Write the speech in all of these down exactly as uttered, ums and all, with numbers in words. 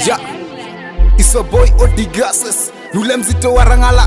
Yeah, it's a boy Odigases, yule mzito wa Rangala.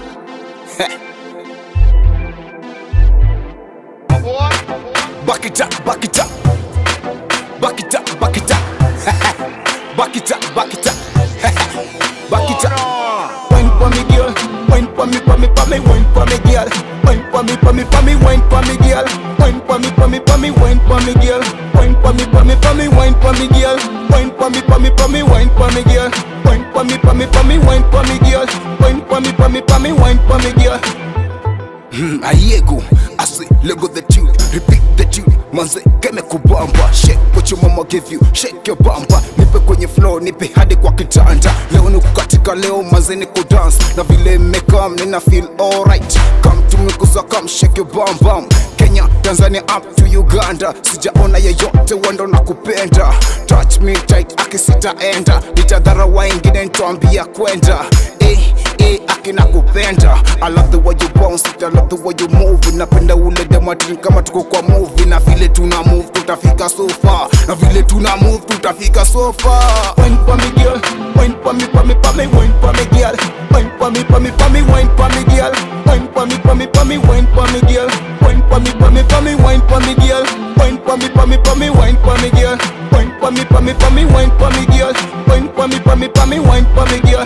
Back it up, back it up. Back it up, back it up. Back it up, back it up. Back it up. Wine for me girl, wine for me, for me, for me, wine for me girl. Wine for me, for me, for me, wine for me girl. Wine for me, for me, for me, wine for me girl. Wine for me, for me, for me, wine for me girl. Wine for me, for me, for me, wine for me girl. Wine for me, for me, for me, wine for me girl. Wine for me, for me, for me, wine for me girl. Hmm, ayego, I say, lego the tune, repeat the tune. Manze, keme kubamba, shake what your mama give you, shake your bamba. Nipe kwenye flow, nipe hadi kwa kitanda. Leo nuku katika leo, manze niku dance. Na vile mekam, nina feel alright. Come to me kuza, come shake your bam bam. Kenya, Tanzania up to Uganda. Sijaona yeyote wando na kupenda. Touch me tight, akisita enda. Nitadhara wa ingine nituambia kwenda. Eh, eh, akina kupenda. I love the way you bounce it, I love the way you move. Napenda ule dematrin kama tuko kwa movie. Na vile tuna move, tutafika so far. Na vile tuna move, tutafika so far. Wine for me girl, wine for me, for me, for me, wine for me girl. Wine for me, for me, for me, wine for me girl. Wine for me, for me, for me, wine for me girl. Wine for me, for me, for me, wine for me girl. Wine for me, for me, for me, wine for me girl. Wine for me, for me, for me, wine for me girl. Wine for me, for me, for me, wine for me girl.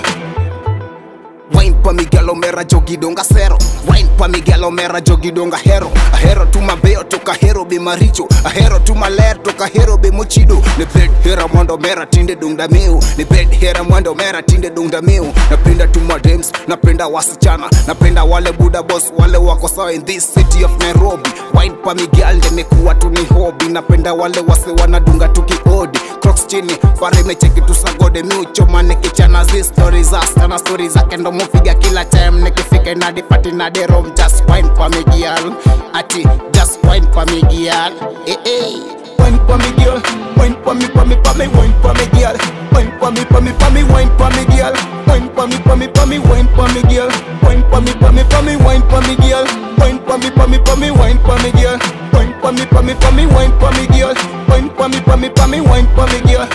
Wine pa mi galo mera jogi donga zero. Wine pa mi galo mera jogi donga hero. A hero to my beo toka hero be maricho. A hero to my lair toka hero be mochido. Ne bed hera mwando mera tinde dungda miu. Ne bed hera mwando mera tinde dungda miu. Napenda to my dames, napenda wasichana. Napenda wale buda boss wale wako sawa in this city of Nairobi. Wine pa mi gal nimekuwa tu ni hobby. Napenda wale wase wanadunga tukiodi. Crocs chini, fari mecheki tusagode miu choma nikichana zi stories asta na stories zake ndo mufiga kila time nikifika na di party na di room. Just wine for me girl, ati just wine for me girl. Eh eh. Wine for me girl, wine for me, for me, for me, wine for me girl. Wine for me, for me, for me, wine for me girl. Wine for me, for me, for me, wine for me girl. Wine for me, for me, for me, wine for me girl. Wine for me, for me, for me, wine for me girl. Wine for me, for me, for me, wine for me girl. Wine for me, for me, for me, wine for me girl.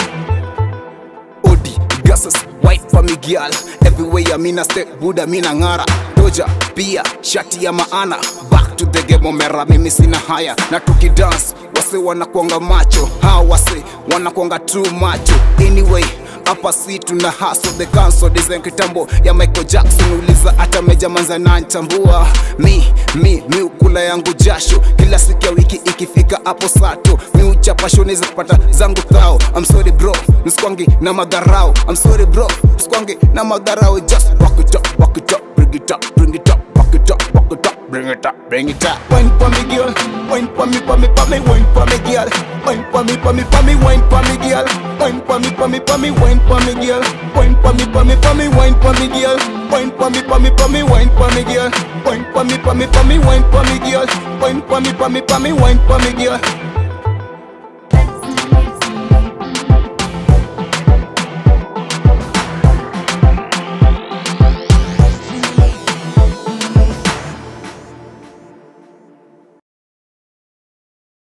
Odigases, white for me girl. Everywhere mina step buda mina ngara. Doja, pia, shati ya maana. Back to the game omera mimi sina haya. Na tuki dance, wase wanakuanga macho. Hao wase wanakuanga true macho. Anyway, hapa si tuna hustle the council. Design kitambo ya Michael Jackson. Uliza ata meja manza na nchambua. Mi, mi, mi ukula yangu jasho. Kila siku ya wiki ikifika hapo sato. Mi uchapa shoni za kupata zangu thao. I'm sorry bro, msikwangi na madharau. I'm sorry bro, msikwangi na madharau. Just back it up, back it up, bring it up, bring it up, back it up, back it up, bring it up, bring it up. Wine for me girl, wine for me, for me, for me, wine for me girl. Wine for me, for me, for me, wine for me girl. Wine for me, for me, for me, wine for me girl. Wine for me, for me, for me, wine for me girl. Wine for me, for me, for me, wine for me girl. Wine for me, for me, for me, wine for me girl. Wine for me, for me, for me, wine for me girl.